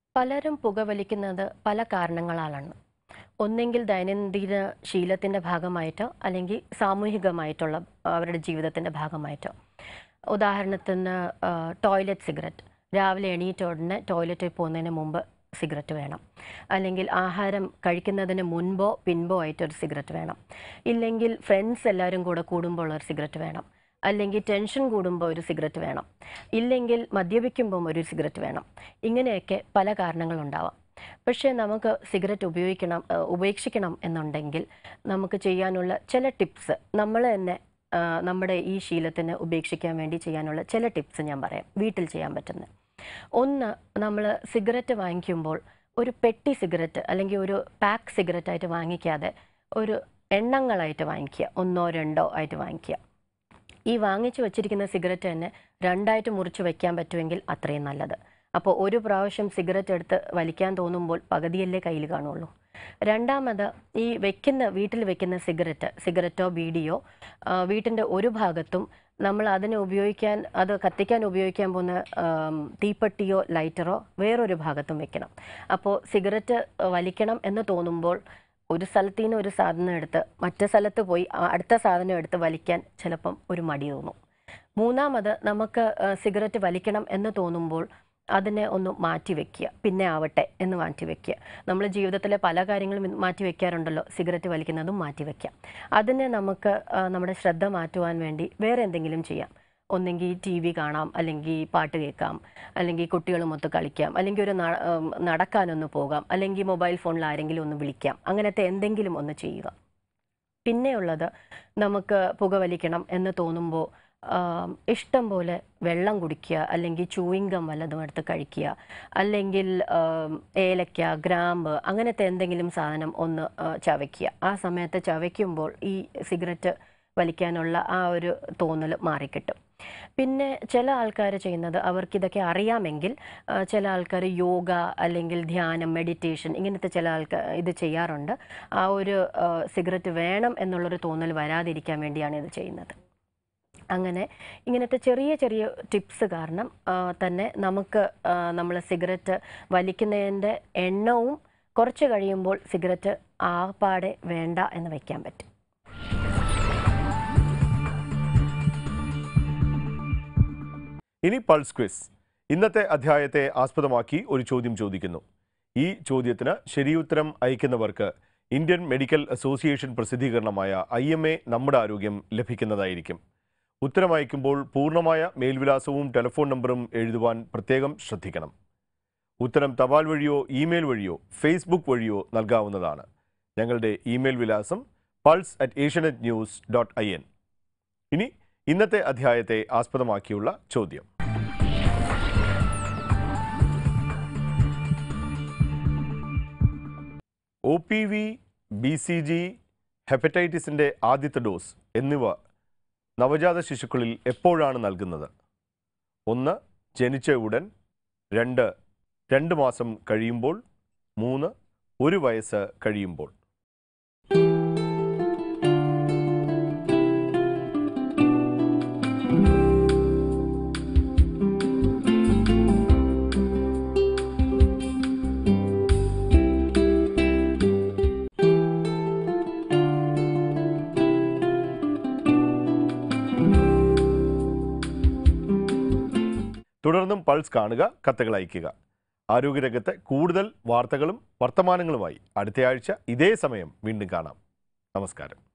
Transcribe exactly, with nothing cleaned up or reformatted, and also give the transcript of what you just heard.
പലരും പുകവലിക്കുന്നത് പല കാരണങ്ങളാലാണ്. ഒന്നെങ്കിൽ ദൈനംദിന ശീലത്തിൻ്റെ ഭാഗമായിട്ടോ അല്ലെങ്കിൽ സാമൂഹികമായിട്ടുള്ള അവരുടെ ജീവിതത്തിൻ്റെ ഭാഗമായിട്ടോ. ഉദാഹരണത്തിന് ടോയ്ലറ്റ് സിഗരറ്റ്. രാവിലെ എണീറ്റ ഉടനെ ടോയ്ലറ്റിൽ പോകുന്നതിന് മുമ്പ് സിഗരറ്റ് വേണം. അല്ലെങ്കിൽ ആഹാരം കഴിക്കുന്നതിന് മുൻപോ പിൻപോ ആയിട്ടൊരു സിഗരറ്റ് വേണം. ഇല്ലെങ്കിൽ ഫ്രണ്ട്സ് എല്ലാവരും കൂടെ കൂടുമ്പോൾ ഒരു സിഗരറ്റ് വേണം. അല്ലെങ്കിൽ ടെൻഷൻ കൂടുമ്പോൾ ഒരു സിഗരറ്റ് വേണം. ഇല്ലെങ്കിൽ മദ്യപിക്കുമ്പം ഒരു സിഗരറ്റ് വേണം. ഇങ്ങനെയൊക്കെ പല കാരണങ്ങളുണ്ടാവാം. പക്ഷേ നമുക്ക് സിഗരറ്റ് ഉപയോഗിക്കണം ഉപേക്ഷിക്കണം എന്നുണ്ടെങ്കിൽ നമുക്ക് ചെയ്യാനുള്ള ചില ടിപ്സ് നമ്മൾ തന്നെ നമ്മുടെ ഈ ശീലത്തിന് ഉപേക്ഷിക്കാൻ വേണ്ടി ചെയ്യാനുള്ള ചില ടിപ്സ് ഞാൻ പറയാം, വീട്ടിൽ ചെയ്യാൻ പറ്റുന്നത്. ഒന്ന്, നമ്മൾ സിഗരറ്റ് വാങ്ങിക്കുമ്പോൾ ഒരു പെട്ടി സിഗരറ്റ് അല്ലെങ്കിൽ ഒരു പാക്ക് സിഗരറ്റായിട്ട് വാങ്ങിക്കാതെ ഒരു എണ്ണങ്ങളായിട്ട് വാങ്ങിക്കുക. ഒന്നോ രണ്ടോ ആയിട്ട് വാങ്ങിക്കുക. ഈ വാങ്ങിച്ചു വച്ചിരിക്കുന്ന സിഗരറ്റ് തന്നെ രണ്ടായിട്ട് മുറിച്ച് വയ്ക്കാൻ പറ്റുമെങ്കിൽ അത്രയും നല്ലത്. അപ്പോൾ ഒരു പ്രാവശ്യം സിഗരറ്റ് എടുത്ത് വലിക്കാൻ തോന്നുമ്പോൾ പകുതിയല്ലേ കയ്യിൽ കാണുള്ളൂ. രണ്ടാമത്, ഈ വെക്കുന്ന വീട്ടിൽ വെക്കുന്ന സിഗരറ്റ് സിഗരറ്റോ ബീഡിയോ വീട്ടിൻ്റെ ഒരു ഭാഗത്തും നമ്മൾ അതിനെ ഉപയോഗിക്കാൻ അത് കത്തിക്കാൻ ഉപയോഗിക്കാൻ പോകുന്ന തീപ്പെട്ടിയോ ലൈറ്ററോ വേറൊരു ഭാഗത്തും വെക്കണം. അപ്പോൾ സിഗരറ്റ് വലിക്കണം എന്ന് തോന്നുമ്പോൾ ഒരു സ്ഥലത്തു നിന്ന് ഒരു സാധനം എടുത്ത് മറ്റു സ്ഥലത്ത് പോയി അടുത്ത സാധനം എടുത്ത് വലിക്കാൻ ചിലപ്പം ഒരു മടി തോന്നും. മൂന്നാമത്, നമുക്ക് സിഗരറ്റ് വലിക്കണം എന്ന് തോന്നുമ്പോൾ അതിനെ ഒന്ന് മാറ്റി വയ്ക്കുക. പിന്നെ ആവട്ടെ എന്ന് മാറ്റി വയ്ക്കുക. നമ്മൾ ജീവിതത്തിലെ പല കാര്യങ്ങളും മാറ്റി വയ്ക്കാറുണ്ടല്ലോ, സിഗരറ്റ് വലിക്കുന്നതും മാറ്റി വയ്ക്കാം. അതിനെ നമുക്ക് നമ്മുടെ ശ്രദ്ധ മാറ്റുവാൻ വേണ്ടി വേറെ എന്തെങ്കിലും ചെയ്യാം. ഒന്നെങ്കിൽ ടി വി കാണാം, അല്ലെങ്കിൽ പാട്ട് കേൾക്കാം, അല്ലെങ്കിൽ കുട്ടികളുമൊത്ത് കളിക്കാം, അല്ലെങ്കിൽ ഒരു നടക്കാനൊന്ന് പോകാം, അല്ലെങ്കിൽ മൊബൈൽ ഫോണിൽ ആരെങ്കിലും ഒന്ന് വിളിക്കാം. അങ്ങനത്തെ എന്തെങ്കിലും ഒന്ന് ചെയ്യുക. പിന്നെയുള്ളത്, നമുക്ക് പുകവലിക്കണം എന്ന് തോന്നുമ്പോൾ ഇഷ്ടം പോലെ വെള്ളം കുടിക്കുക, അല്ലെങ്കിൽ ചൂയിങ്കം വല്ലതും എടുത്ത് കഴിക്കുക, അല്ലെങ്കിൽ ഏലക്ക, ഗ്രാമ്പ് അങ്ങനത്തെ എന്തെങ്കിലും സാധനം ഒന്ന് ചവയ്ക്കുക. ആ സമയത്ത് ചവയ്ക്കുമ്പോൾ ഈ സിഗരറ്റ് വലിക്കാനുള്ള ആ ഒരു തോന്നൽ മാറിക്കിട്ടും. പിന്നെ ചില ആൾക്കാർ ചെയ്യുന്നത്, അവർക്കിതൊക്കെ അറിയാമെങ്കിൽ ചില ആൾക്കാർ യോഗ അല്ലെങ്കിൽ ധ്യാനം, മെഡിറ്റേഷൻ ഇങ്ങനത്തെ ചില ആൾക്കാർ ഇത് ചെയ്യാറുണ്ട്. ആ ഒരു സിഗരറ്റ് വേണം എന്നുള്ളൊരു തോന്നൽ വരാതിരിക്കാൻ വേണ്ടിയാണ് ഇത് ചെയ്യുന്നത്. അങ്ങനെ ഇങ്ങനത്തെ ചെറിയ ചെറിയ ടിപ്സ് കാരണം തന്നെ നമുക്ക് നമ്മൾ സിഗരറ്റ് വലിക്കുന്നതിൻ്റെ എണ്ണവും കുറച്ച് കഴിയുമ്പോൾ സിഗരറ്റ് ആപാടെ വേണ്ട എന്ന് വയ്ക്കാൻ പറ്റും. ഇനി പൾസ് ക്വിസ്. ഇന്നത്തെ അധ്യായത്തെ ആസ്പദമാക്കി ഒരു ചോദ്യം ചോദിക്കുന്നു. ഈ ചോദ്യത്തിന് ശരിയുത്തരം അയക്കുന്നവർക്ക് ഇന്ത്യൻ മെഡിക്കൽ അസോസിയേഷൻ പ്രസിദ്ധീകരണമായ ഐ എം എ നമ്മുടെ ആരോഗ്യം ലഭിക്കുന്നതായിരിക്കും. ഉത്തരം അയക്കുമ്പോൾ പൂർണ്ണമായ മേൽവിലാസവും ടെലിഫോൺ നമ്പറും എഴുതുവാൻ പ്രത്യേകം ശ്രദ്ധിക്കണം. ഉത്തരം തപാൽ വഴിയോ ഇമെയിൽ വഴിയോ ഫേസ്ബുക്ക് വഴിയോ നൽകാവുന്നതാണ്. ഞങ്ങളുടെ ഇമെയിൽ വിലാസം pulse at Asianet news dot I N. ഇനി ഇന്നത്തെ അധ്യായത്തെ ആസ്പദമാക്കിയുള്ള ചോദ്യം. O P V, B C G, ഹെപ്പറ്റൈറ്റിസിൻ്റെ ആദ്യത്തെ ഡോസ് എന്നിവ നവജാത ശിശുക്കളിൽ എപ്പോഴാണ് നൽകുന്നത്? ഒന്ന്, ജനിച്ച ഉടൻ. രണ്ട്, രണ്ട് മാസം കഴിയുമ്പോൾ. മൂന്ന്, ഒരു വയസ്സ് കഴിയുമ്പോൾ. തുടർന്നും പൾസ് കാണുക, കത്തുകൾ അയയ്ക്കുക. ആരോഗ്യരംഗത്തെ കൂടുതൽ വാർത്തകളും വർത്തമാനങ്ങളുമായി അടുത്തയാഴ്ച ഇതേ സമയം വീണ്ടും കാണാം. നമസ്കാരം.